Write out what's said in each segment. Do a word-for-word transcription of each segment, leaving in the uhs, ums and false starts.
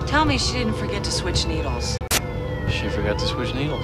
Tell me she didn't forget to switch needles. She forgot to switch needles.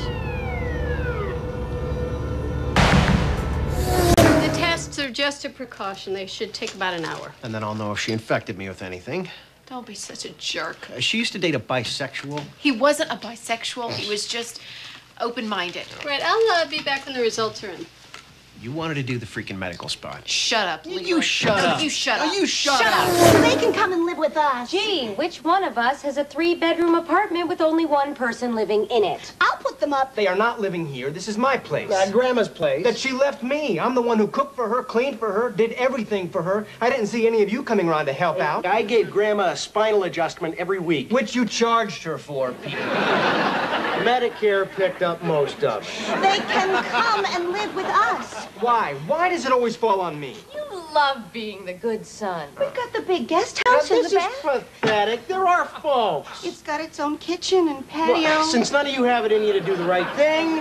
The tests are just a precaution. They should take about an hour. And then I'll know if she infected me with anything. Don't be such a jerk. Uh, she used to date a bisexual. He wasn't a bisexual. He was just open-minded. Right, I'll uh, be back when the results are in. You wanted to do the freaking medical spot. Shut up, You, Leroy. you shut no, up. You shut Oh, up. you shut, shut up. up. They can come and live with us. Gee, which one of us has a three-bedroom apartment with only one person living in it? I'll put them up. They are not living here. This is my place. Uh, Grandma's place. That she left me. I'm the one who cooked for her, cleaned for her, did everything for her. I didn't see any of you coming around to help out. I gave Grandma a spinal adjustment every week. Which you charged her for, Peter. Medicare picked up most of it. They can come and live with us. Why? Why does it always fall on me? You love being the good son. We've got the big guest Now, house in this the is back. pathetic. There are folks. It's got its own kitchen and patio. Well, since none of you have it in you to do the right thing,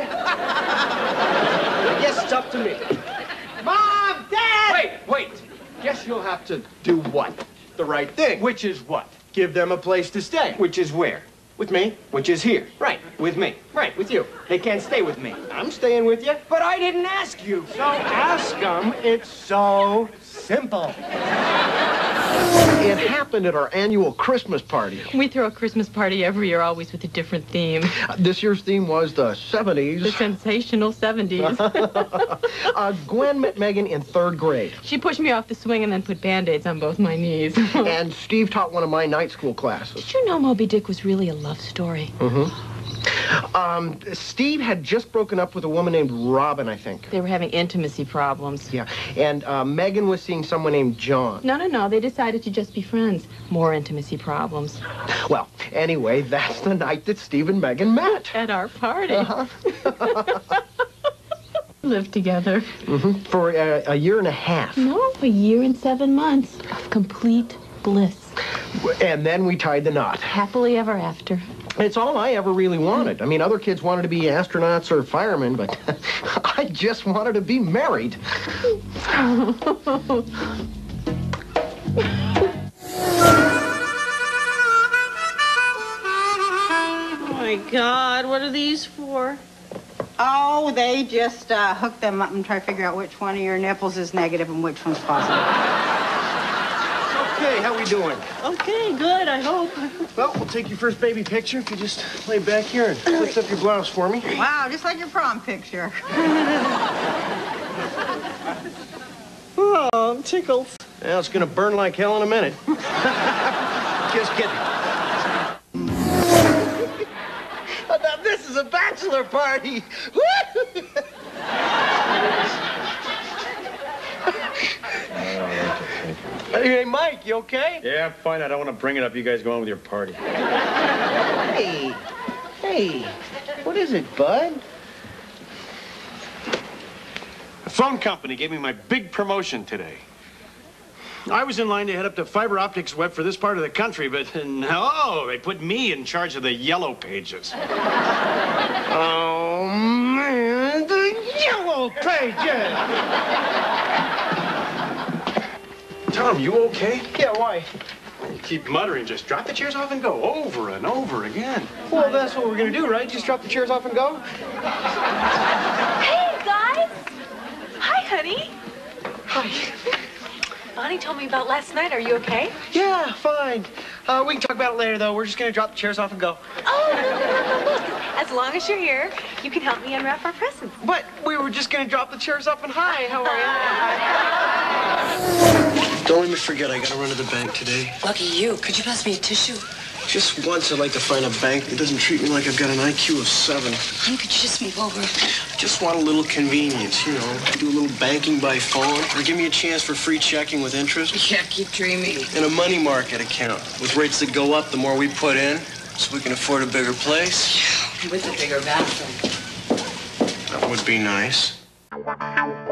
I guess it's up to me. Mom! Dad! Wait, wait. Guess you'll have to do what? The right thing. Which is what? Give them a place to stay. Which is where? With me. Which is here. Right. With me. Right, with you. They can't stay with me. I'm staying with you. But I didn't ask you. So ask them. It's so simple. It happened at our annual Christmas party. We throw a Christmas party every year, always with a different theme. Uh, this year's theme was the seventies. The sensational seventies. uh, Gwen met Megan in third grade. She pushed me off the swing and then put Band-Aids on both my knees. And Steve taught one of my night school classes. Did you know Moby Dick was really a love story? Mm-hmm. Um, Steve had just broken up with a woman named Robin, I think. They were having intimacy problems. Yeah, and uh, Megan was seeing someone named John. No, no, no. They decided to just be friends. More intimacy problems. Well, anyway, that's the night that Steve and Megan met. At our party. Uh-huh. Lived together. Mm-hmm. For a, a year and a half. No, a year and seven months of complete bliss. And then we tied the knot. Happily ever after. It's all I ever really wanted. I mean, other kids wanted to be astronauts or firemen, but I just wanted to be married. Oh, my God, what are these for? Oh, they just uh, hook them up and try to figure out which one of your nipples is negative and which one's positive. Okay, how we doing? Okay, good, I hope. Well, we'll take your first baby picture if you just lay back here and lift up your blouse for me. Wow, just like your prom picture. Oh, I'm tickled. Well, it's gonna burn like hell in a minute. Just kidding. Now this is a bachelor party. Hey, Mike, you okay? Yeah, I'm fine. I don't want to bring it up. You guys go on with your party. Hey, hey, what is it, bud? The phone company gave me my big promotion today. I was in line to head up the fiber optics web for this part of the country, but no, they put me in charge of the yellow pages. Oh, man, the yellow pages! Tom, you okay? Yeah, why? You keep muttering, just drop the chairs off and go, over and over again. Well, that's what we're gonna do, right? Just drop the chairs off and go? Hey, guys. Hi, honey. Hi. Bonnie told me about last night. Are you okay? Yeah, fine. Uh, we can talk about it later, though. We're just gonna drop the chairs off and go. Oh, no, no, no, no, look. As long as you're here, you can help me unwrap our presents. But we were just gonna drop the chairs off and hi. How are you? Don't let me forget, I gotta run to the bank today. Lucky you. Could you pass me a tissue? Just once, I'd like to find a bank that doesn't treat me like I've got an I Q of seven. Honey, could you just move over? Just want a little convenience, you know. Do a little banking by phone, or give me a chance for free checking with interest. Yeah, keep dreaming. And a money market account with rates that go up the more we put in, so we can afford a bigger place. Yeah, with a bigger bathroom. That would be nice.